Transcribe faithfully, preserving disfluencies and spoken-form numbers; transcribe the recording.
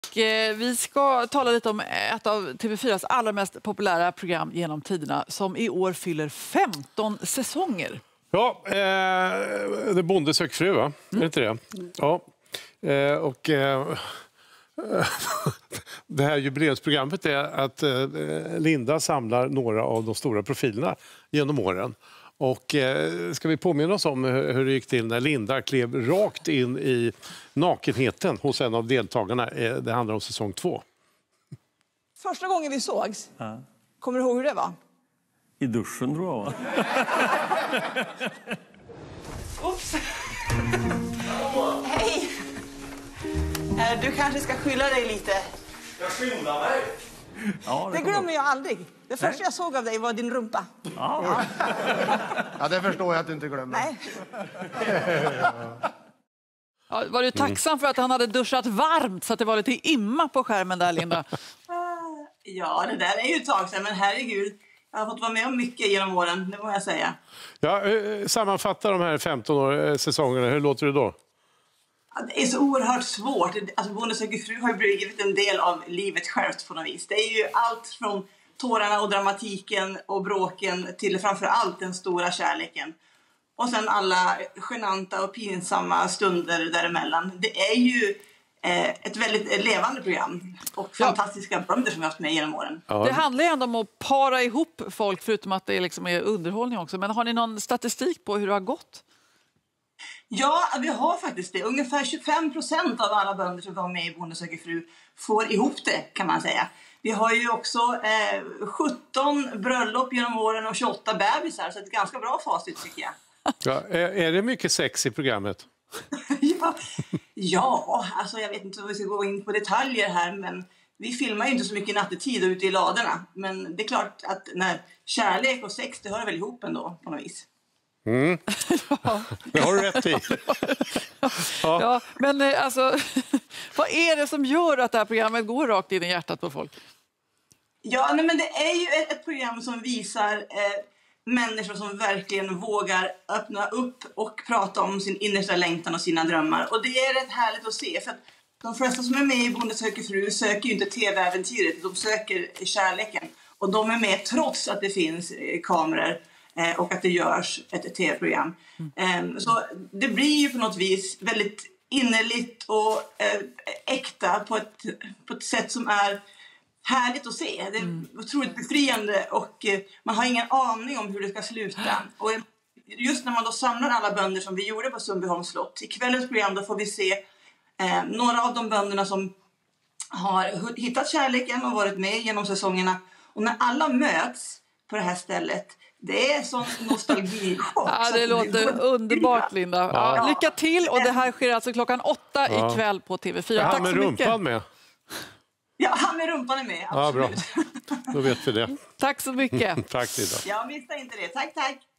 Vi ska tala lite om ett av T V fyras allra mest populära program genom tiderna som i år fyller femton säsonger. Ja, eh, det Bonde söker fru, va? Mm. Är det inte det? Ja. Eh, och eh, det här jubileumsprogrammet är att eh, Linda samlar några av de stora profilerna genom åren. Och eh, ska vi påminna oss om hur det gick till när Linda klev rakt in i nakenheten hos en av deltagarna. Eh, det handlar om säsong två. Första gången vi sågs, ja. Kommer du ihåg hur det var? I duschen, tror jag. Oops. Hej! Du kanske ska skylla dig lite. Jag skyndar mig. Ja, det, det glömmer jag aldrig. Det första Nej. jag såg av dig var din rumpa. Ja. Ja. Ja, det förstår jag att du inte glömmer. Nej. Ja, var du tacksam för att han hade duschat varmt så att det var lite imma på skärmen där, Linda? Ja, det där är ju ett tag sedan, men herregud. Jag har fått vara med om mycket genom åren, det må jag säga. Ja, sammanfatta de här femton år, säsongerna. Hur låter det då? Det är så oerhört svårt. Alltså, Bonde söker fru har ju blivit en del av livet självt på något vis. Det är ju allt från tårarna och dramatiken och bråken till framför allt den stora kärleken. Och sen alla genanta och pinsamma stunder däremellan. Det är ju eh, ett väldigt levande program. Och fantastiska bönder som vi har haft med genom åren. Ja. Det handlar ju ändå om att para ihop folk, förutom att det liksom är underhållning också. Men har ni någon statistik på hur det har gått? Ja, vi har faktiskt det. Ungefär tjugofem procent av alla bönder som var med i Bonde söker fru får ihop det, kan man säga. Vi har ju också eh, sjutton bröllop genom åren och tjugoåtta bebisar, så ett ganska bra facit tycker jag. Ja, är, är det mycket sex i programmet? ja, ja, alltså jag vet inte om vi ska gå in på detaljer här, men vi filmar ju inte så mycket nattetid och ute i ladorna. Men det är klart att när kärlek och sex, det hör väl ihop ändå på något vis. Mm. Ja. Det har du rätt i. Ja. Ja, men alltså, vad är det som gör att det här programmet går rakt in i hjärtat på folk? Ja, nej, men det är ju ett, ett program som visar eh, människor som verkligen vågar öppna upp och prata om sin innersta längtan och sina drömmar. Och det är rätt härligt att se, för att de flesta som är med i Bonde söker fru söker ju inte tv-äventyret, de söker kärleken. Och de är med trots att det finns eh, kameror. Och att det görs ett tv-program. Mm. Så det blir ju på något vis väldigt innerligt och äkta på ett, på ett sätt som är härligt att se. Det är mm. otroligt befriande och man har ingen aning om hur det ska sluta. Och just när man då samlar alla bönder som vi gjorde på Sundbyholms slott. I kvällens program då får vi se eh, några av de bönderna som har hittat kärleken och varit med genom säsongerna. Och när alla möts på det här stället, det är sån nostalgi. Ja, det låter underbart, Linda. Ja. Ja, lycka till, och det här sker alltså klockan åtta ja. ikväll på T V fyra. Ja, tack med så mycket. Rumpan med. Ja, han med rumpan är med, absolut. Ja, bra. Då vet vi det. Tack så mycket. Tack, Linda. Ja, missa inte det. Tack, tack.